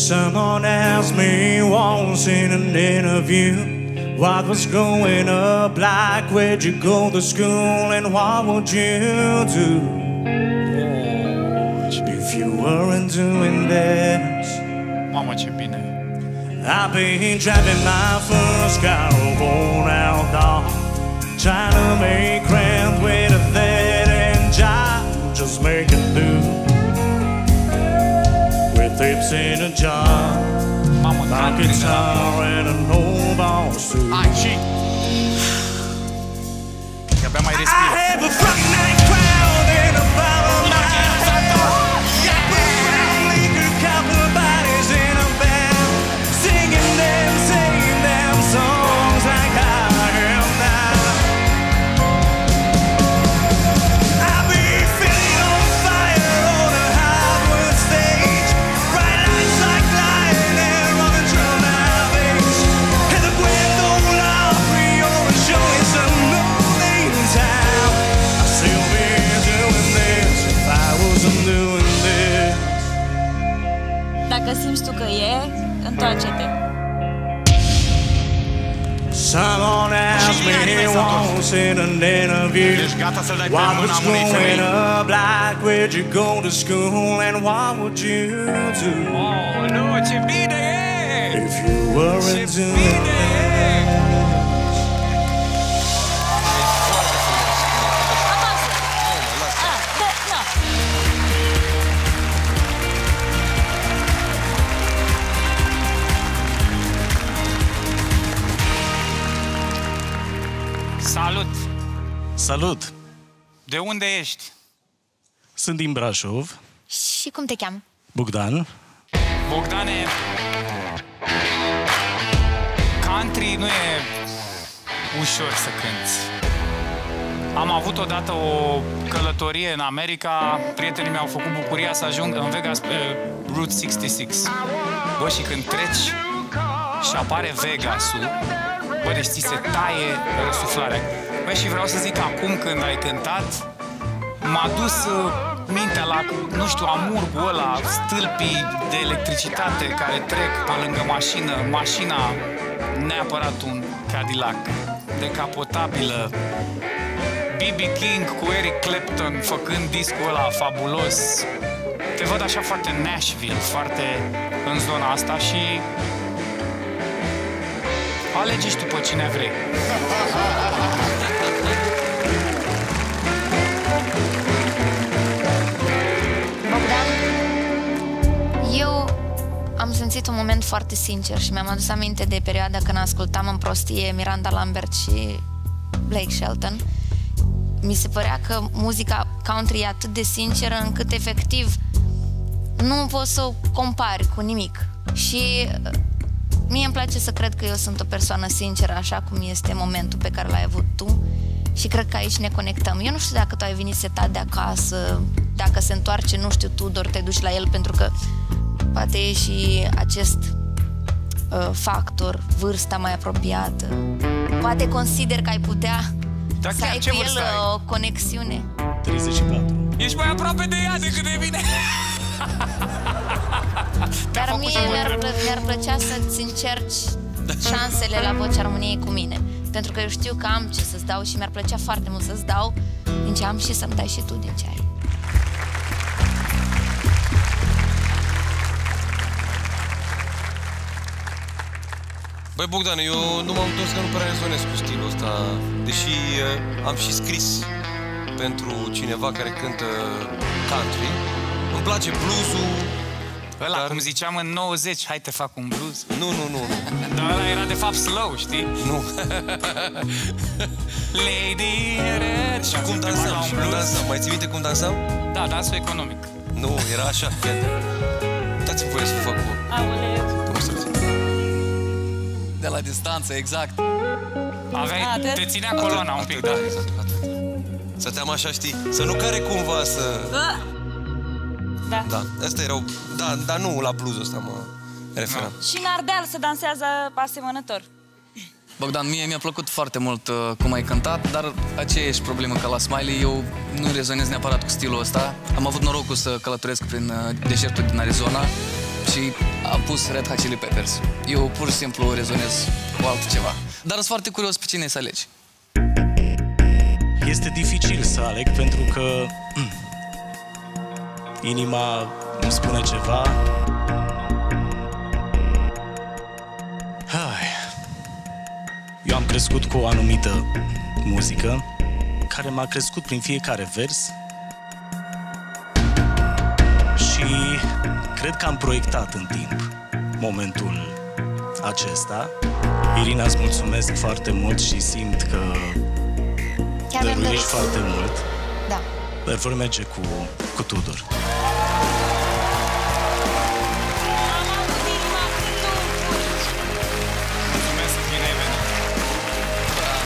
Someone asked me once in an interview what was growing up like, where'd you go to school and what would you do if you weren't doing this? Mamă, ce bine! I've been driving my first car, worn out dog, trying to make rent with a dead-end job, just making do with tips in a jar, my guitar and an old ball suit. Hai, și... Abia mai respiră. I have a front night crowd in a bottle of got brown liquor, couple of bodies in a band, singing them songs like I am now. I'll be feeling on fire on a Hollywood stage, bright lights like lightning and running through my veins, and the Grand Ole Opry or showing some lonely town. I'd still be doing this if I wasn't doing this. Dacă simți tu că e, întoarce-te. Someone asked me once in an interview what was growing up like, where'd you go to school and what would you do Oh, nu, ce bine e! if you weren't doing this? Salut! Salut! De unde ești? Sunt din Brașov, Și cum te cheamă? Bogdan. Bogdane, country nu e ușor să cânti. Am avut odată o călătorie în America, prietenii mei au făcut bucuria să ajung în Vegas pe Route 66. Bă, și când treci și apare Vegas-ul, bă, deci ți se taie suflarea. Bă, și vreau să zic, acum când ai cântat, m-a dus mintea la, nu știu, amurgul ăla, stâlpii de electricitate care trec pe lângă mașină, mașina, neapărat un Cadillac, decapotabilă, B.B. King cu Eric Clapton făcând discul ăla fabulos. Te văd așa foarte Nashville, foarte în zona asta și alegi și tu pe cine vrei. Bogdan, eu am simțit un moment foarte sincer și mi-am adus aminte de perioada când ascultam în prostie Miranda Lambert și Blake Shelton. Mi se părea că muzica country e atât de sinceră încât efectiv nu poți să o compari cu nimic. Și mie îmi place să cred că eu sunt o persoană sinceră, așa cum este momentul pe care l-ai avut tu, și cred că aici ne conectăm. Eu nu știu dacă tu ai venit setat de acasă, dacă se întoarce, nu știu, Tudor, te duci la el, pentru că poate e și acest factor, vârsta mai apropiată. Poate consider că ai putea să ai cu el o conexiune. 34. Ești mai aproape de ea decât de mine. Dar mie mi-ar plăcea să-ți încerci șansele la Vocea României cu mine. Pentru că eu știu că am ce să-ți dau și mi-ar plăcea foarte mult să-ți dau din ce am și să-mi dai și tu din ce ai. Băi, Bogdan, eu nu m-am întors că nu prea rezonez cu stilul ăsta, deși am și scris pentru cineva care cântă country. Îmi place blues-ul. Ăla, cum ziceam în 90, hai te fac un blues. Nu. Dar ăla era de fapt slow, știi? Nu. Lady, și cum dansam? Mai ții minte cum dansam? Da, dansul economic. Nu, era așa, fete. Dați-mi voie să fac o... Aoleu. De la distanță, exact. Te ținea coloana un pic, da. Exact. Stăteam așa, știi? Să nu care cumva să... Da. Asta erau... Da, dar nu la blues ăsta mă referam. Și în Ardeal se dansează asemănător. Bogdan, mie mi-a plăcut foarte mult cum ai cântat, dar aceeași problemă ca la Smiley, eu nu rezonez neapărat cu stilul ăsta. Am avut norocul să călătoresc prin deșertul din Arizona și am pus Red Hot Chili Peppers. Eu pur și simplu rezonez cu altceva. Dar sunt foarte curios pe cine să alegi. Este dificil să aleg pentru că inima îmi spune ceva. Eu am crescut cu o anumită muzică care m-a crescut prin fiecare vers și cred că am proiectat în timp momentul acesta. Irina, îți mulțumesc foarte mult și simt că Chiar mi-am dăruiești dorit. foarte mult. Da. Dar vor merge cu Tudor.